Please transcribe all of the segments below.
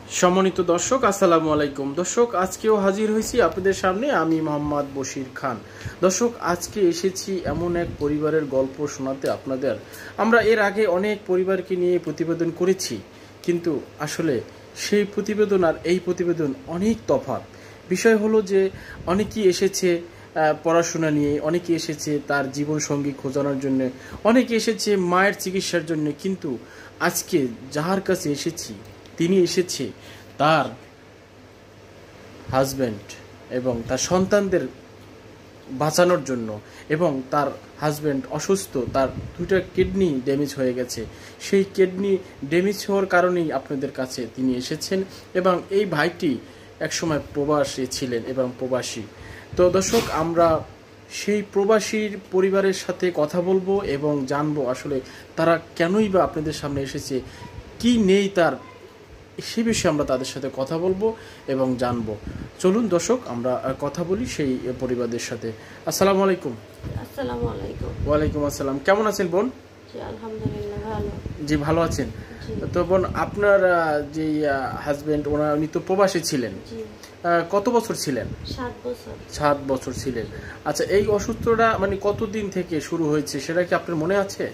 সম্মানিত দর্শক, আসসালামু আলাইকুম। দর্শক, আজকেও হাজির হয়েছি আপনাদের সামনে আমি মোহাম্মদ বশির খান। দর্শক, আজকে এসেছি এমন এক পরিবারের গল্প শোনাতে আপনাদের। আমরা এর আগে অনেক পরিবারকে নিয়ে প্রতিবেদন করেছি, কিন্তু আসলে সেই প্রতিবেদন আর এই প্রতিবেদন অনেক তফাৎ। বিষয় হলো যে অনেকেই এসেছে পড়াশোনা নিয়ে, অনেকে এসেছে তার জীবনসঙ্গী খোঁজানোর জন্য, অনেকে এসেছে মায়ের চিকিৎসার জন্য, কিন্তু আজকে যার কাছে এসেছি তিনি এসেছে তার হাজব্যান্ড এবং তার সন্তানদের বাঁচানোর জন্য। এবং তার হাজব্যান্ড অসুস্থ, তার দুইটা কিডনি ড্যামেজ হয়ে গেছে। সেই কিডনি ড্যামেজ হওয়ার কারণেই আপনাদের কাছে তিনি এসেছেন। এবং এই ভাইটি একসময় প্রবাসী ছিলেন এবং প্রবাসী। তো দর্শক, আমরা সেই প্রবাসীর পরিবারের সাথে কথা বলবো এবং জানবো আসলে তারা কেনই বা আপনাদের সামনে এসেছে, কি নেই তার, সে বিষয়ে আমরা তাদের সাথে কথা বলবো এবং জানবো। চলুন দর্শক, আমরা কথা বলি সেই পরিবারদের সাথে। আসসালামু আলাইকুম। আসসালামু আলাইকুম। ওয়ালাইকুম আসসালাম। কেমন আছেন বোন? জি আলহামদুলিল্লাহ ভালো। জি ভালো আছেন। তো বোন, আপনার যে হাজবেন্ড উনি তো প্রবাসী ছিলেন, কত বছর ছিলেন? 7 বছর। 7 বছর ছিলেন। আচ্ছা, এই অসুস্থতা মানে কতদিন থেকে শুরু হয়েছে সেটা কি আপনার মনে আছে?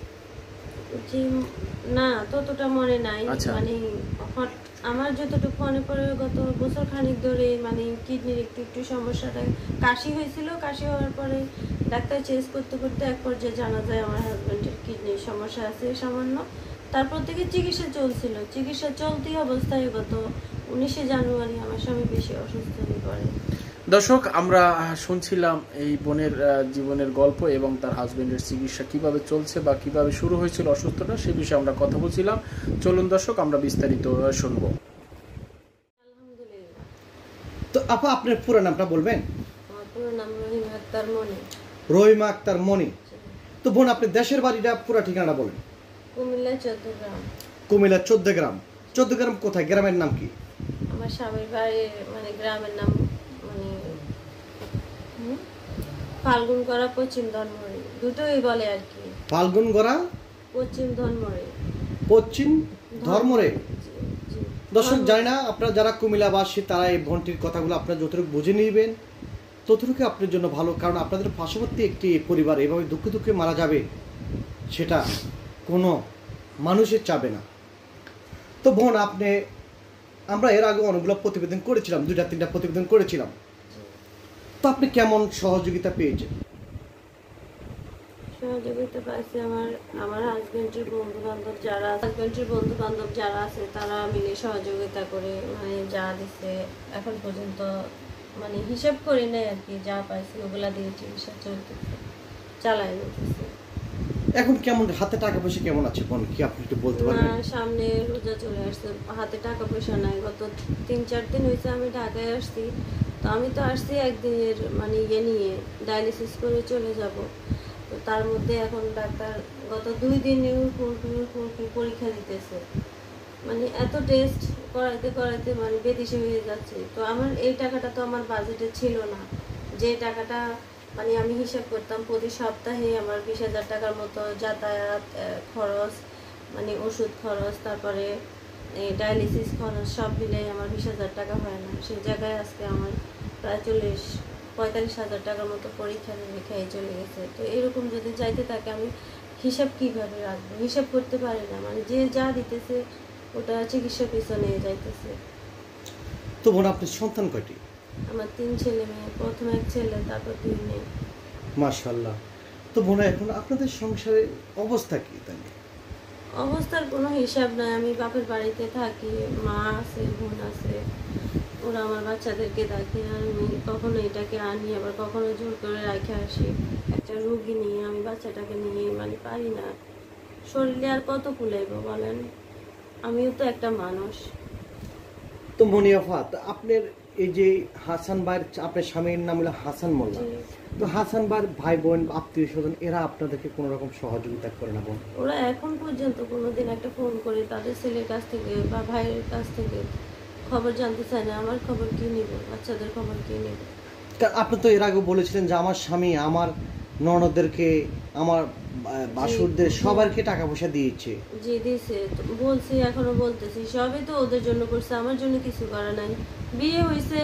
জি না, ততটা মনে নাই। মানে আমার যতটুকু মনে পড়ে, গত বছর খানিক ধরে মানে কিডনির একটু সমস্যাটা, কাশি হয়েছিল। কাশি হওয়ার পরে ডাক্তার চেক করতে করতে এক পর্যায়ে জানা যায় আমার হাজবেন্ডের কিডনির সমস্যা আছে সামান্য। তারপর থেকে চিকিৎসা চলছিল। চিকিৎসা চলতি অবস্থায় গত 19শে জানুয়ারি আমার স্বামী বেশি অসুস্থ হয়ে পড়ে। দর্শক, আমরা শুনছিলাম এই বোনের জীবনের গল্প এবং তার হাজবেন্ডের চিকিৎসা কিভাবে চলছে বা কিভাবে শুরু হয়েছিল অসুস্থতা, সে বিষয়ে আমরা কথা বলছিলাম। চলুন দর্শক, আমরা বিস্তারিত শুনবো। আলহামদুলিল্লাহ। তো আপা, আপনার পুরো নামটা বলবেন? আমার পুরো নাম রহিমা আক্তার মনি। রহিমা আক্তার মনি। তো বোন, আপনি দেশের বাড়িটা পুরো ঠিকানা বলেন। কুমিল্লা 14 গ্রাম। কুমিল্লা 14 গ্রাম। 14 গ্রাম কোথায়? গ্রামের নাম কি? আমার স্বামীর বাড়ির মানে গ্রামের নাম মানে ফাল্গুনগড়া পশ্চিম ধনমড়ি, দুটোই বলে আর কি। ফাল্গুনগড়া পশ্চিম ধনমড়ি। পশ্চিম ধর্মরে। দর্শক, জানি না আপনারা যারা কুমিল্লাবাসী তারা এই বোনটির কথাগুলো আপনারা যতটুকু বুঝে নিবেন ততটুকু আপনার জন্য ভালো। কারণ আপনাদের পার্শ্ববর্তী একটি পরিবার এভাবে দুঃখে দুঃখে মারা যাবে, সেটা কোনো মানুষের চাবে না। তো বোন, আমরা এর আগে অনেকগুলো প্রতিবেদন করেছিলাম, 2-3টা প্রতিবেদন করেছিলাম। তো আপনি কেমন সহযোগিতা পেয়েছেন? সহযোগিতা পাইছি আমার হাজবেন্ডের বন্ধু বান্ধব যারা আছে তারা মিলে সহযোগিতা করে, মানে যা দিচ্ছে এখন পর্যন্ত মানে হিসাব করি নাই আর কি, যা পাইছি ওগুলা দিয়ে চিকিৎসা চলতেছে, চালাই নিতেছে। এখন কেমন হাতে টাকা পয়সা কেমন আছে বোন, কি আপনি একটু বলতে পারবেন? সামনে রোজা চলে আসছে, হাতে টাকা পয়সা নাই। গত 3-4 দিন হয়েছে আমি ঢাকায় আসছি। তো আমি তো আসছি একদিনের মানে নিয়ে ডায়ালিসিস করে চলে যাব। তো তার মধ্যে এখন ডাক্তার গত 2 দিন পরীক্ষা দিতেছে, মানে এত টেস্ট করাইতে মানে বেদিশে হয়ে যাচ্ছে। তো আমার এই টাকাটা তো আমার বাজেটে ছিল না, যে টাকাটা মানে আমি হিসাব করতাম প্রতি সপ্তাহে আমার 20,000 টাকার মতো যাতায়াত খরচ, মানে ওষুধ খরচ, তারপরে ডায়ালিসিস খরচ সব মিলে আমার 20,000 টাকা হয় না। সেই জায়গায় আজকে আমার প্রায় 40-45,000 টাকার মতো পরীক্ষা নিরীক্ষায় চলে গেছে। তো এরকম যদি যাইতে থাকে আমি হিসাব কিভাবে রাখবো? হিসাব করতে পারি না, মানে যে যা দিতেছে ওটা চিকিৎসা পিছনে যাইতেছে। তো বোন, আপনার সন্তান কয়টি? আমার 3 ছেলে মেয়ে, প্রথমে 1 ছেলে, তারপর 2 মেয়ে। মাশাআল্লাহ। তো বোন, এখন আপনাদের সংসারের অবস্থা কি? তাহলে অবস্থার কোনো হিসাব নাই। আমি বাপের বাড়িতে থাকি, মা আছে, বোন আছে, ওরা আমার বাচ্চাদেরকে দেখে। আমি কখনো এটাকে আনি, আবার কখনো জোর করে রেখে আসি। একটা রোগী নিয়ে আমি বাচ্চাটাকে নিয়ে মানে পারি না, শরীরে আর কত কুলাইব বলেন? আমিও তো একটা মানুষ। তো মনিয়াফা, আপনার এই যে হাসান ভাইয়ের, আপনার স্বামীর নাম হলো হাসান মোল্লা। তো হাসান ভাইয়ের ভাই বোন আত্মীয় স্বজন এরা আপনাদেরকে কোনো রকম সহযোগিতা করে না বোন? ওরা এখন পর্যন্ত কোনোদিন একটা ফোন করে তাদের ছেলের কাছ থেকে বা ভাইয়ের কাছ থেকে খবর জানতে চায় না। আমার খবর কি নিব, বাচ্চাদের খবর কি নিব? আপনি তো এর আগে বলেছিলেন যে আমার স্বামী আমার ননদদেরকে, আমার বাসুরদের সবারকে টাকা পয়সা দিয়েছে। জি দিছে, তো বলছি এখনো বলতেছি সবই তো ওদের জন্য করছে, আমার জন্য কিছু করে নাই। বিয়ে হয়েছে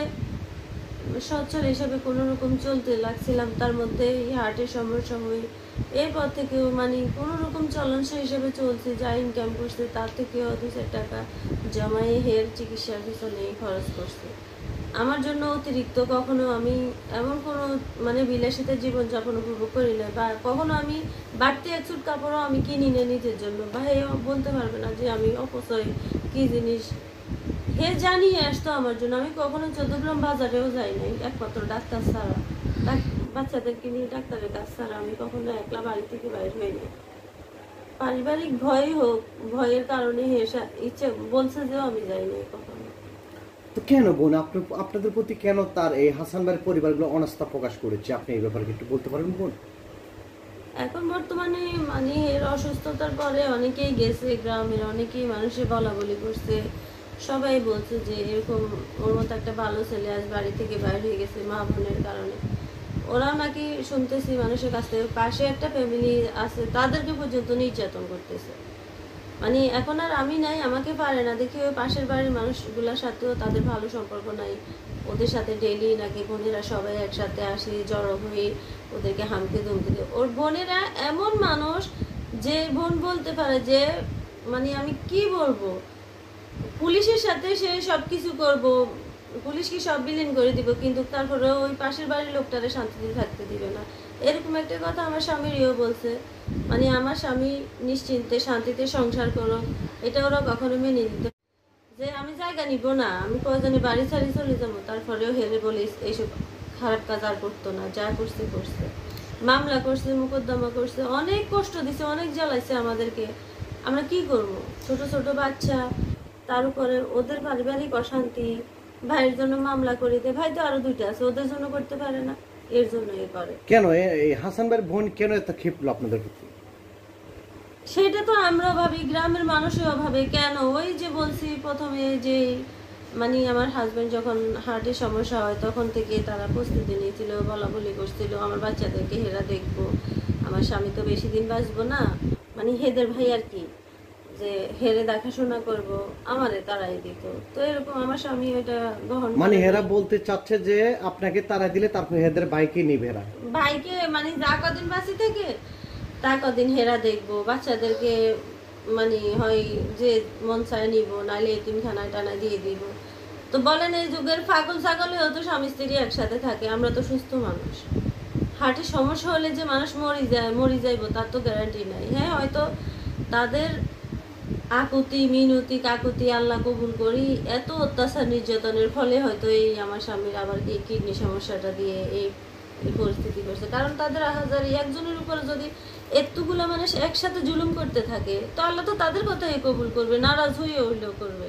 সচ্ছল হিসাবে কোনো রকম চলতে লাগছিলাম, তার মধ্যে হার্টের সমস্যা হয়ে এরপর থেকেও মানে কোনো রকম চলনসই হিসেবে চলছে, যা ইনকাম করছে তার থেকেও 2-4 টাকা জমায়ে হের চিকিৎসার পিছনে খরচ করছে। আমার জন্য অতিরিক্ত কখনো আমি এমন কোনো মানে বিলাসিতার জীবনযাপন উপভোগ করি না, বা কখনো আমি বাড়তি এক চুট কাপড়ও আমি কিনি না নিজের জন্য, বা হে বলতে পারবে না যে আমি অপচয় কি জিনিস হে জানিয়ে আসতো আমার জন্য। আমি কখনো 14 গ্রাম বাজারেও যাই নাই একমাত্র ডাক্তার ছাড়া, বাচ্চাদেরকে নিয়ে ডাক্তারের কাছ ছাড়া আমি কখনো একলা বাড়ি থেকে বাইর হইনি। পারিবারিক ভয় হোক, ভয়ের কারণে হে ইচ্ছে বলছে যে আমি যাই নাই কখনো। তো কেন বোন আপনাদের প্রতি কেন তার এই হাসান ভাইয়ের পরিবারগুলো অনাস্থা প্রকাশ করেছে, আপনি এই ব্যাপারে একটু বলতে পারবেন বোন? এখন বর্তমানে মানে এর অসুস্থতার পরে অনেকেই গেছে, গ্রামের অনেকেই মানুষে বলা বলি করছে, সবাই বলছে যে এরকম ওর মতো একটা ভালো ছেলে আজ বাড়ি থেকে বাইরে হয়ে গেছে মা বোনের কারণে। ওরাও নাকি শুনতেছি মানুষের কাছ থেকে, পাশে একটা ফ্যামিলি আছে তাদেরকে পর্যন্ত নির্যাতন করতেছে। মানে এখন আর আমি নাই, আমাকে পারে না দেখি ওই পাশের বাড়ির মানুষগুলোর সাথেও তাদের ভালো সম্পর্ক নাই, ওদের সাথে ডেলি নাকি বোনেরা সবাই একসাথে আসি জড়ো হয়ে ওদেরকে হামকে ধমকে দেয়। ওর বোনেরা এমন মানুষ যে বোন বলতে পারে যে মানে আমি কি বলবো, পুলিশের সাথে সে সবকিছু করব, পুলিশকে সব বিলীন করে দিব, কিন্তু তারপরে ওই পাশের বাড়ির লোকটারে শান্তিতে থাকতে দিবে না। এরকম একটা কথা আমার স্বামীরও বলছে, মানে আমার স্বামী নিশ্চিন্তে শান্তিতে সংসার করো, এটা ওরা কখনো মেনে নিতে যে আমি জায়গা নিব না, আমি প্রয়োজনে বাড়ি ছাড়ি চলে যাবো, তারপরেও হেরে বলে এইসব খারাপ কাজ আর করতো না, যা করছে করছে, মামলা করছে, মোকদ্দমা করছে, অনেক কষ্ট দিছে, অনেক জ্বালাইছে আমাদেরকে। আমরা কি করব, ছোট ছোট বাচ্চা, তার উপরে ওদের পারিবারিক অশান্তি, ভাইয়ের জন্য মামলা করে দেয়, ভাই তো আরো 2টা আছে ওদের জন্য করতে পারে না, এর জন্য এ করে। কেন এই হাসান ভাইয়ের বোন কেন এত ক্ষিপ্ত আপনাদের প্রতি? সেটা তো আমরা ভাবি, গ্রামের মানুষও ভাবে কেন, ওই যে বলছি প্রথমে যে মানে আমার হাজবেন্ড যখন হার্টের সমস্যা হয় তখন থেকে তারা প্রস্তুতি নিয়েছিল, বলা বলি করছিল আমার বাচ্চাদেরকে হেরা দেখবো, আমার স্বামী তো বেশি দিন বাঁচবো না, মানে হেদের ভাই আর কি, যে হেরে দেখাশোনা করব, আমারে তারাই দিত। তো এরকম আমার স্বামী ওইটা গ্রহণ মানে হেরা বলতে চাচ্ছে যে আপনাকে তারা দিলে তারপর হেদের ভাইকে নিবে হেরা, ভাইকে মানে যা কদিন বাঁচি থেকে তা কদিন হেরা দেখবো, বাচ্চাদেরকে মানে হয় যে মন চায় নিব, নাহলে এতিমখানায় টানায় দিয়ে দিব। তো বলেন এই যুগের পাগল ছাগলেও তো স্বামী স্ত্রী একসাথে থাকে, আমরা তো সুস্থ মানুষ, হার্টের সমস্যা হলে যে মানুষ মরি যাইবো তার তো গ্যারান্টি নাই। হ্যাঁ হয়তো তাদের আকুতি মিনতি কাকুতি আল্লাহ কবুল করি, এত অত্যাচার নির্যাতনের ফলে হয়তো এই আমার স্বামীর আবার এই কিডনি সমস্যাটা দিয়ে এই পরিস্থিতি করছে। কারণ তাদের হাজার একজনের উপরে যদি এতগুলো মানুষ একসাথে জুলুম করতে থাকে তো আল্লাহ তো তাদের কথাই কবুল করবে, নারাজ হয়ে হইলেও করবে।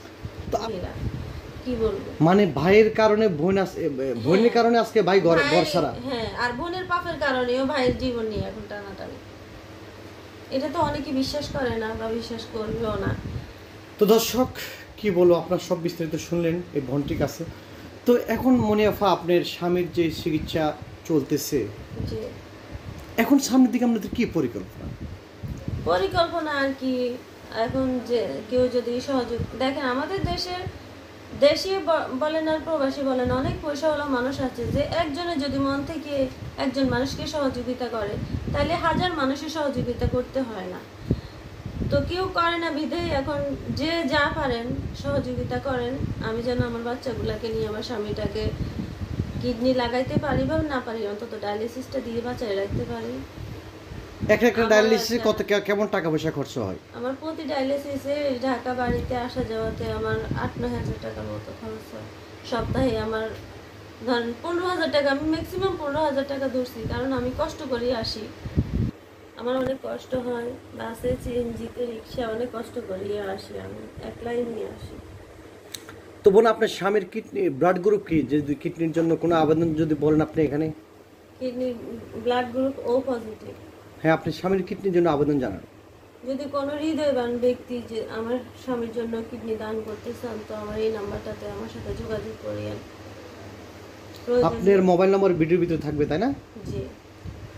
কি বলবো, মানে ভাইয়ের কারণে বোনের কারণে আজকে ভাই ঘর ছাড়া। হ্যাঁ, আর বোনের পাপের কারণেও ভাইয়ের জীবন নিয়ে এখন টানাটানি, এটা তো অনেকে বিশ্বাস করে না বা বিশ্বাস করবেও না। তো দর্শক কি বলবো, আপনারা সব বিস্তারিত শুনলেন এই বোনটির কাছে। তো এখন মনিয়াফা আপনার স্বামীর যে চিকিৎসা চলতেছে, এখন সামনের দিকে আপনাদের কি পরিকল্পনা আর কি, এখন যে কেউ যদি সহযোগ দেখেন, আমাদের দেশীয় বলেন আর প্রবাসী বলেন অনেক পয়সাওয়ালা মানুষ আছে, যে একজনে যদি মন থেকে একজন মানুষকে সহযোগিতা করে তাহলে হাজার মানুষের সহযোগিতা করতে হয় না। তো কেউ করে না বিধেয় এখন যে যা পারেন সহযোগিতা করেন, আমি যেন আমার বাচ্চাগুলাকে নিয়ে আমার স্বামীটাকে কিডনি লাগাইতে পারি বা না পারি অন্তত ডায়ালিসিসটা দিয়ে বাঁচাই রাখতে পারি। একটা ডায়ালিসিসে কত কেমন টাকা পয়সা খরচ হয়? আমার প্রতি ডায়ালিসিসে ঢাকা বাড়িতে আসা যাওয়াতে আমার 8-9 হাজার টাকার মতো খরচ হয় সপ্তাহে। আমার ধরেন 15,000 টাকা, আমি ম্যাক্সিমাম 15,000 টাকা ধরছি, কারণ আমি কষ্ট করে আসি, আমার অনেক কষ্ট হয়, বাসে সিএনজিতে রিক্সা অনেক কষ্ট করিয়ে আসি, আমি একলাই নিয়ে আসি। তো বোন আপনার স্বামীর কিডনি ব্লাড গ্রুপ কি, যে কিডনির জন্য কোনো আবেদন যদি বলেন আপনি এখানে? Kidney blood group O positive. হ্যাঁ, আপনি স্বামীর কিডনির জন্য আবেদন জানান। যদি কোনো হৃদয়বান ব্যক্তি যে আমার স্বামীর জন্য কিডনি দান করতে চান তো আমার এই নাম্বারটাতে আমার সাথে যোগাযোগ করিয়েন। আপনার মোবাইল নম্বর ভিডিওর ভিতরে থাকবে, তাই না? জি।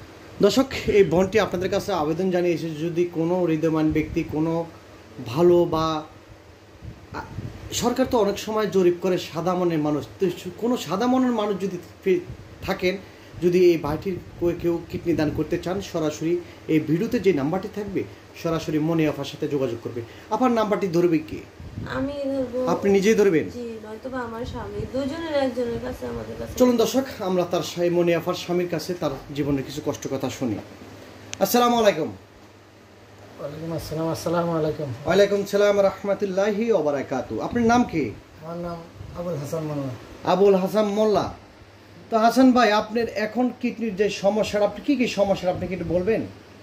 দর্শক, এই বোনটি আপনাদের কাছে আবেদন জানিয়েছে, যদি কোনো হৃদয়মান ব্যক্তি, কোনো ভালো বা সরকার তো অনেক সময় জরিপ করে সাদা মনের মানুষ, তো কোনো সাদা মনের মানুষ যদি থাকেন, যদি এই ভাইটির কেউ কিডনি দান করতে চান, সরাসরি এই ভিডিওতে যে নাম্বারটি থাকবে সরাসরি মনি আপার সাথে যোগাযোগ করবে। আপনার নাম্বারটি ধরবে কে? আমি ধরবো। আপনি নিজেই ধরবেন? জি, নয়তো বা আমার স্বামী, দুজনের একজনের কাছে, আমাদের কাছে। চলুন দর্শক, আমরা তার মনি আপার স্বামীর কাছে তার জীবনের কিছু কষ্ট কথা শুনি। আসসালামু আলাইকুম। ওয়ালাইকুম আসসালাম। আসসালামু আলাইকুম। ওয়ালাইকুম সালাম রহমতুল্লাহি ওয়া বারাকাতুহু। আপনার নাম কি? আমার নাম আবুল হাসান মোল্লা। আবুল হাসান মোল্লা। তো হাসান ভাই, আপনার এখন কিডনির যে সমস্যা, আপনি কি কি সমস্যা আপনি কি একটু বলবেন?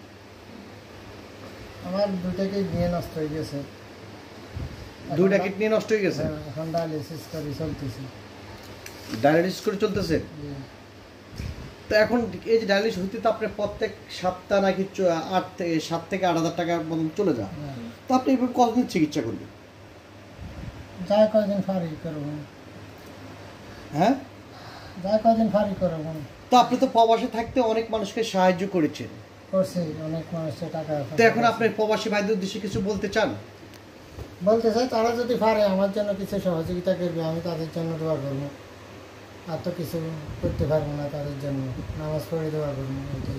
আমার দুইটা কিডনি নষ্ট হয়ে গেছে। দুইটা কিডনি নষ্ট হয়ে গেছে? এখন ডায়ালিসিস করে চলতেছে। ডায়ালিসিস করে চলতেছে? তো এখন এই যে ডায়ালিসিস হইতে তো আপনার প্রত্যেক সপ্তাহ নাকি 7 থেকে 8,000 টাকা মতন চলে যায়। তো আপনি এভাবে কতদিন চিকিৎসা করবেন? যাই কয়দিন ফারি করব। হ্যাঁ, যাই কয়দিন ফারি করব। তো আপনি তো প্রবাসে থাকতে অনেক মানুষকে সাহায্য করেছেন। করছি, অনেক মানুষের টাকা। তো এখন আপনি প্রবাসী ভাইদের উদ্দেশ্যে কিছু বলতে চান? বলতে চাই, তারা যদি পারে আমার জন্য কিছু সহযোগিতা করবে, আমি তাদের জন্য দোয়া করবো। আর তো কিছু করতে পারবো না তাদের জন্য, নামাজ পড়ে দোয়া করবো।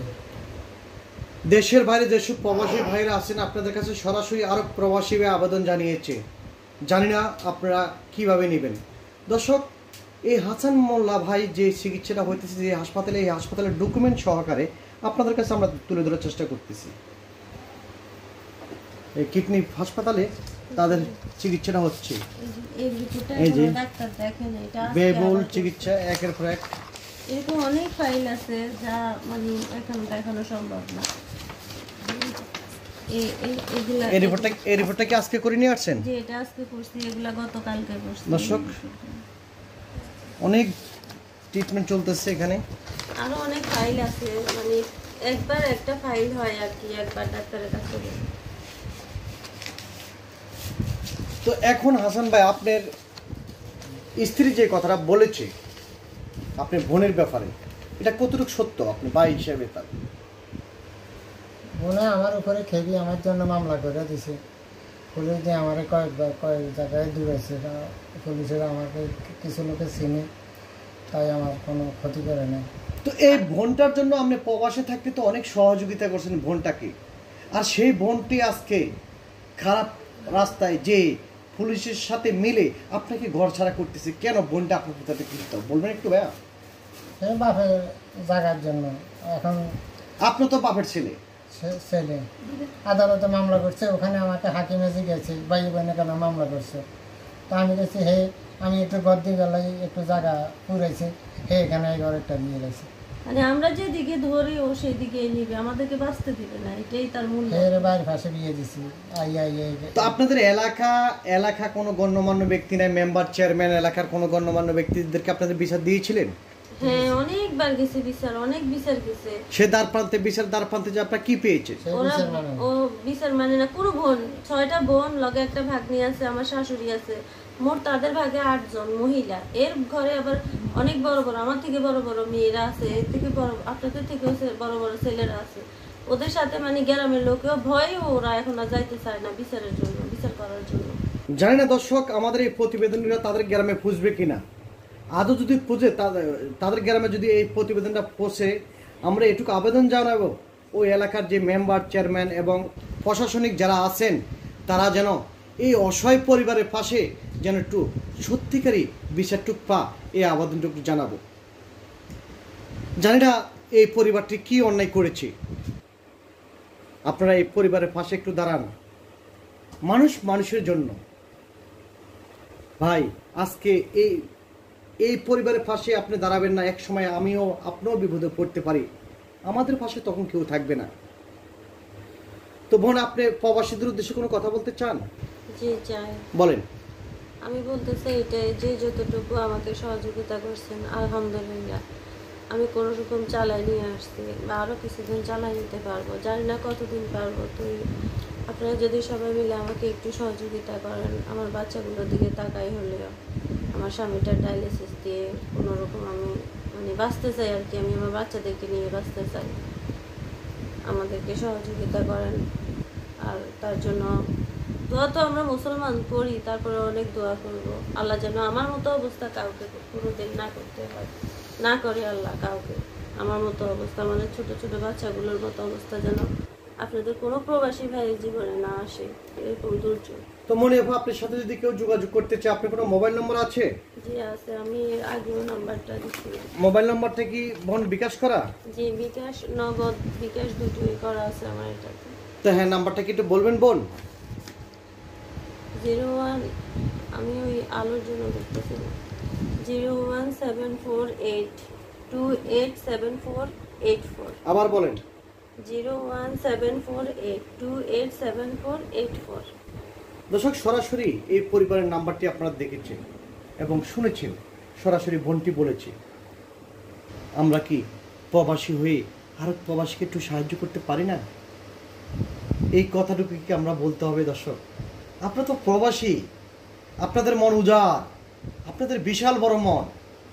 দেশের বাইরে যেসব প্রবাসী ভাইরা আছেন, আপনাদের কাছে সরাসরি আরব প্রবাসী ভাই আবেদন জানিয়েছে, জানি না আপনারা কিভাবে নেবেন। দর্শক, এই হাসান মোল্লা ভাই যে চিকিৎসাটা হইতেছে যে হাসপাতালে, এই হাসপাতালের ডকুমেন্ট সহকারে আপনাদের কাছে আমরা তুলে ধরার চেষ্টা করতেছি। এই কিডনি হাসপাতালে তাদের চিকিৎসাটা হচ্ছে, এই যে ব্যয়বহুল চিকিৎসা, একের পর এক। এরকম অনেক ফাইল আছে যা মানে এখন দেখানো সম্ভব না। এই রিপোর্টটা কি আজকে করে নিয়ে আসছেন? যে এটা আজকে করছি, এগুলা গতকালকে করছি। দর্শক, অনেক ট্রিটমেন্ট চলতেছে এখানে, আরো অনেক ফাইল আছে, মানে একবার একটা ফাইল হয় আর কি, একবার ডাক্তারের কাছে গেলে। তো এখন হাসান ভাই, আপনার স্ত্রী যে কথাটা বলেছে আপনার বোনের ব্যাপারে, এটা কতটুকু সত্য আপনি ভাই হিসেবে? তার বোনে আমার উপরে খেবি আমার জন্য মামলা করে দিছে। পুলিশ দিয়ে আমার কয়েক জায়গায় দূরেছে। পুলিশের আমাকে কিছু লোকে চিনে, তাই আমার কোনো ক্ষতি করে না। তো এই বোনটার জন্য আপনি প্রবাসে থাকতে তো অনেক সহযোগিতা করছেন বোনটাকে, আর সেই বোনটি আজকে খারাপ রাস্তায় যে পুলিশের সাথে মিলে আপনাকে ঘর ছাড়া করতেছে, কেন বোনটা আপনার পিতাতে করতে বলবেন একটু ভাইয়া? সেই বাপের জায়গার জন্য। এখন আপনি তো বাপের ছেলে, ছেলে আদালতে মামলা করছে, ওখানে আমাকে হাকিমে জিজ্ঞেছে ভাই বোনে কেন মামলা করছে। তো আমি গেছি, আমি একটু ঘর দিয়ে গেলাই একটু জায়গা পুরাইছি, এখানে এই ঘরেরটা দিয়ে গেছে। মানে আমরা যেদিকে ধরি ও সেদিকে নিবে, আমাদেরকে বাঁচতে দিবে না, এটাই তার মূল। বাইরের পাশে বিয়ে দিছি। তো আপনাদের এলাকা কোনো গণ্যমান্য ব্যক্তি নাই, মেম্বার, চেয়ারম্যান, এলাকার কোনো গণ্যমান্য ব্যক্তিদেরকে আপনাদের বিচার দিয়েছিলেন? হ্যাঁ, অনেকবার গেছে বিচার, অনেক বিচার গেছে। সে দ্বার প্রান্তে যে আপনারা কি পেয়েছে? ও বিচার মানে না, পুরো বোন, 6টা বোন, লগে একটা ভাগ্নি আছে, আমার শাশুড়ি আছে, মোট তাদের ভাগে 8 জন মহিলা। এর ঘরে আবার অনেক বড় বড়, আমার থেকে বড় বড় মেয়েরা আছে, এর থেকে বড়, আপনাদের থেকে বড় বড় ছেলেরা আছে। ওদের সাথে মানে গ্রামের লোকেও ভয়ে ওরা এখন আর যাইতে চায় না বিচারের জন্য, বিচার করার জন্য। জানি না দর্শক, আমাদের এই প্রতিবেদনটা তাদের গ্রামে পুষবে কিনা, আদৌ যদি পুজে তাদের গ্রামে যদি এই প্রতিবেদনটা পৌঁছে, আমরা এটুকু আবেদন জানাবো ওই এলাকার যে মেম্বার, চেয়ারম্যান এবং প্রশাসনিক যারা আছেন, তারা যেন এই অসহায় পরিবারের পাশে যেন একটু সত্যিকারই বিচারটুক পা, এই আবেদনটুকু জানাবো। জানি না এই পরিবারটি কি অন্যায় করেছে, আপনারা এই পরিবারের পাশে একটু দাঁড়ান। মানুষের জন্য ভাই, আজকে এই পরিবারের পাশে আপনি দাঁড়াবেন না, এক সময় আপনিও বিপদে পড়তে পারি, আমাদের পাশে তখন কেউ থাকবে না। তো বোন, আপনি প্রবাসীদের উদ্দেশ্যে কোনো কথা বলতে চান? জি চাই, বলেন। আমি বলতে চাই এটাই যে যতটুকু আমাকে সহযোগিতা করছেন আলহামদুলিল্লাহ, আমি কোনো রকম চালাই নিয়ে আসছি, বা আরও কিছুদিন চালাই নিতে পারবো, জানি না কতদিন পারবো। তো আপনারা যদি সবাই মিলে আমাকে একটু সহযোগিতা করেন, আমার বাচ্চাগুলোর দিকে তাকাই হলেও আমার স্বামীটার ডায়ালিসিস দিয়ে কোনোরকম আমি মানে বাঁচতে চাই আর কি, আমি আমার বাচ্চাদেরকে নিয়ে বাঁচতে চাই। আমাদেরকে সহযোগিতা করেন। আর তার জন্য দোয়া তো আমরা মুসলমান করি, তারপরে অনেক দোয়া করব আল্লাহ যেন আমার মতো অবস্থা কাউকে কোনোদিন না করতে হয়, না করে আল্লাহ কাউকে। আমার মতো অবস্থা মানে ছোট ছোট বাচ্চাগুলোর মতো অবস্থা যেন আপনাদের কোনো প্রবাসী ভাইয়ের জীবনে না আসে, এরকম দুর্যোগ। তো মনে হয় আপনার সাথে যদি কেউ যোগাযোগ করতে চায়, আপনার কোনো মোবাইল নম্বর আছে? জি আছে, আমি এর আগেও নাম্বারটা দিচ্ছিলাম। মোবাইল নাম্বারটা কি বোন বিকাশ করা? জি বিকাশ, নগদ বিকাশ দুটোই করা আছে আমার এটাতে। তো হ্যাঁ, নাম্বারটা কি একটু বলবেন বোন? 01, আমি ওই আলোর জন্য দেখতেছিলাম, 01748287484। আবার বলেন। 01748287484। দর্শক, সরাসরি এই পরিবারের নাম্বারটি আপনারা দেখেছেন এবং শুনেছেন। সরাসরি বোনটি বলেছে, আমরা কি প্রবাসী হয়ে আরেক প্রবাসীকে একটু সাহায্য করতে পারি না? এই কথাটুকু কি আমরা বলতে হবে? দর্শক, আপনারা তো প্রবাসী, আপনাদের মন উজাড়, আপনাদের বিশাল বড় মন।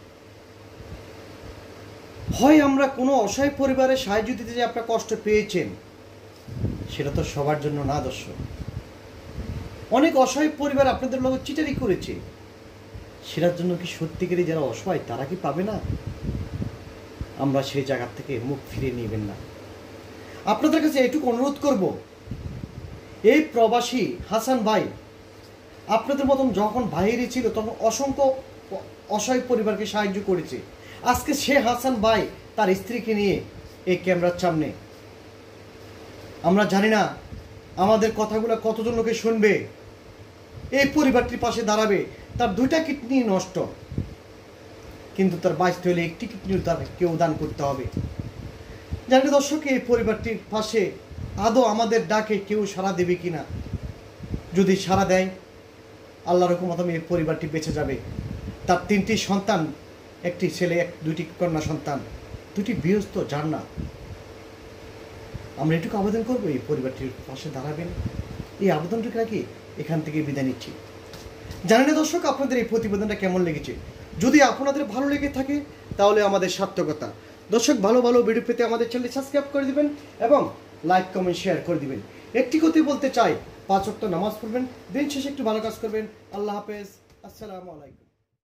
হয় আমরা কোনো অসহায় পরিবারে সাহায্য দিতে যে আপনারা কষ্ট পেয়েছেন, সেটা তো সবার জন্য না। দর্শক, অনেক অসহায় পরিবার আপনাদের লোক চিটারি করেছে, সেটার জন্য কি সত্যিকারই যারা অসহায় তারা কি পাবে না? আমরা সেই জায়গা থেকে মুখ ফিরিয়ে নেবেন না। আপনাদের কাছে এটুকু অনুরোধ করব, এই প্রবাসী হাসান ভাই আপনাদের মতন যখন বাইরে ছিল তখন অসংখ্য অসহায় পরিবারকে সাহায্য করেছে। আজকে সে হাসান ভাই তার স্ত্রীকে নিয়ে এই ক্যামেরার সামনে। আমরা জানি না আমাদের কথাগুলো কতজন লোকে শুনবে। এই পরিবারটির পাশে দাঁড়াবে, তার 2টা কিডনি নষ্ট, কিন্তু তার বাঁচতে হলে 1টি কিডনির তার কেউ দান করতে হবে। জানি দর্শক, এই পরিবারটির পাশে আদৌ আমাদের ডাকে কেউ সাড়া দেবে কিনা। যদি সাড়া দেয়, আল্লাহর রহমতে এই পরিবারটি বেঁচে যাবে। তার 3টি সন্তান, 1টি ছেলে, 2টি কন্যা সন্তান, 2টি গৃহস্থ জান্নাত। আমরা এটুকু আবেদন করবো, এই পরিবারটির পাশে দাঁড়াবেন। এই আবেদনটুকু রাখি এখান থেকে বিদায় নিচ্ছি। জানি না দর্শক, আপনাদের এই প্রতিবেদনটা কেমন লেগেছে। যদি আপনাদের ভালো লেগে থাকে তাহলে আমাদের সার্থকতা। দর্শক, ভালো ভালো ভিডিও পেতে আমাদের চ্যানেল সাবস্ক্রাইব করে দিবেন এবং লাইক কমেন্ট শেয়ার করে দিবেন। একটি কথা বলতে চাই, 5 ওয়াক্ত নামাজ পড়বেন, দিন শেষে একটু ভালো কাজ করবেন। আল্লাহ হাফেজ, আসসালামু আলাইকুম।